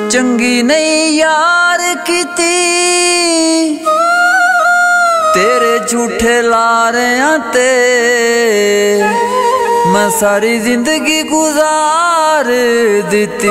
चंगी नहीं यार कीती तेरे झूठे लारियां ते मैं सारी जिंदगी गुजार दिती।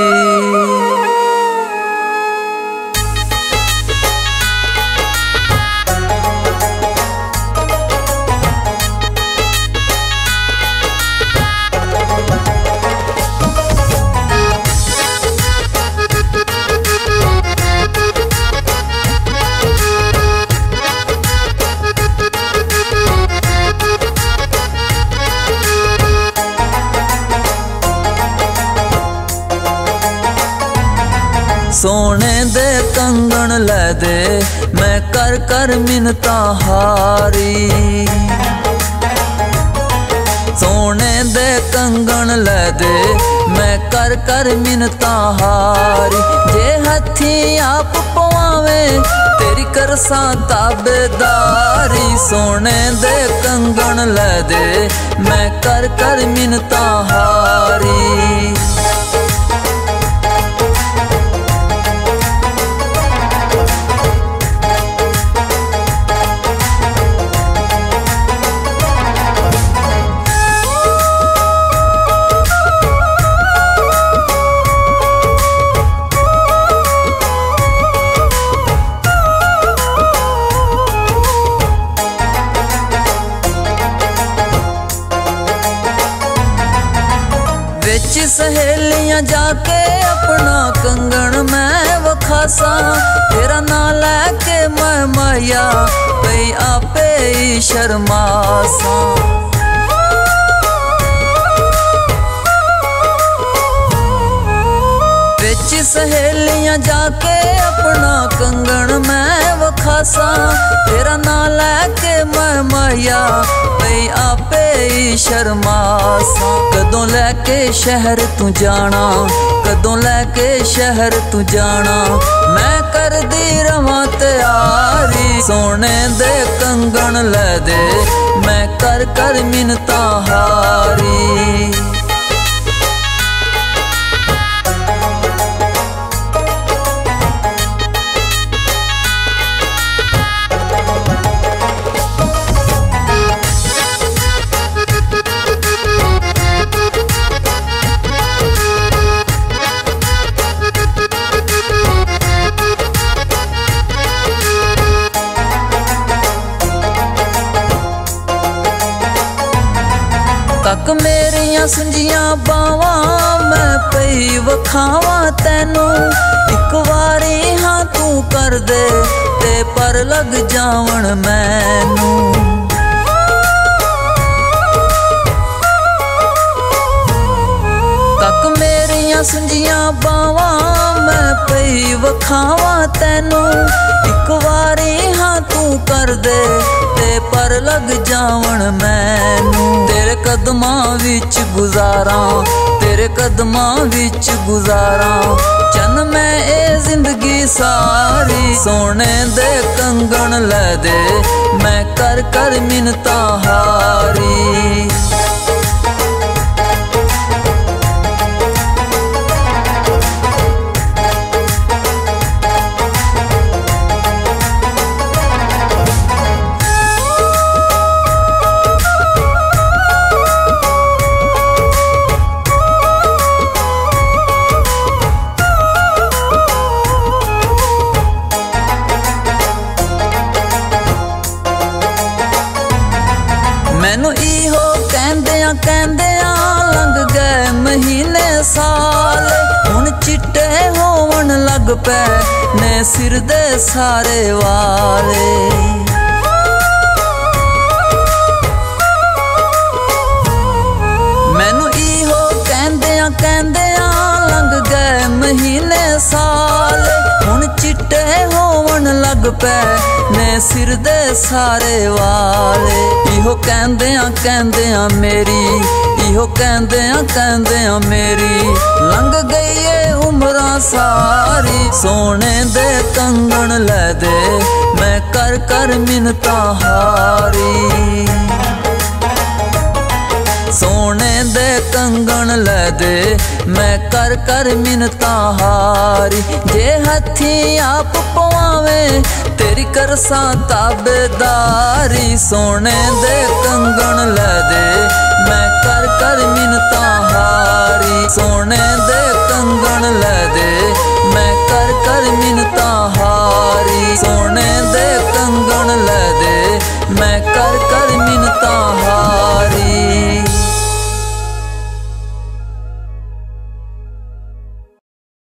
सोने दे कंगन ले दे मैं कर कर मिन्नता हारी। सोने दे कंगन ले दे मैं कर कर मिन्नता हारी। जे हथी आप पवावे तेरी करसा ताबेदारी। सोने दे कंगन ले दे मैं कर कर मिन्नता हारी। सहेलियां जाके अपना कंगन मैं वखासा। तेरा ना लैके मैं माया पई आपे ही शर्मासा। बेच सहेलियां जाके अपना कंगन मैं वखासा। तेरा ना लैके मैं माया पई आपे ही शर्मासा। कदों लैके शहर तू जाना, कदों लैके शहर तू जाना, मैं कर दी रवां तैयारी। सोने दे कंगन ले दे मैं कर कर मिन्नता हारी। तक मेरिया सुंजियां बावां मैं पई वखावा तैनू। एक वारी हाँ तू कर दे ते पर लग जावन मैनू। तक मेरिया सुंजियां बावां मैं पई वखावा तैनू। एक वारी हाँ तू कर दे ते पर लग जावन मैनू। तेरे कदमां विच गुजारा, तेरे कदमां विच गुजारा, चन मैं ए जिंदगी सारी। सोने दे कंगन ले दे मैं कर कर मिन्नता हारी। मैनू इहो कहंदियां कहंदियां लंघ गए महीने साल। हुण चिट्टे होवन लग पे ने सिर दे सारे वाले। मैनू इहो कहंदियां कहंदियां लंघ गए महीने साल। हुण चिट्टे होवन लग पे ने सिर दे सारे वाले। इहो कहंदियां कहंदियां मेरी, इहो कहंदियां कहंदियां मेरी लंघ गई है उम्रां सारी। सोने दे कंगन ले दे मैं कर कर मिन्नता हारी। सोने दे कंगन ले दे मैं कर कर मिन्नता हारी। जे हथी आप पवावे तेरी करसा ताबेदारी। सोने दे कंगन ले दे मैं कर कर मिन्नता हारी। सोने दे कंगन ले दे मैं कर कर मिन्नता हारी। सोने दे कंगन ले दे मैं कर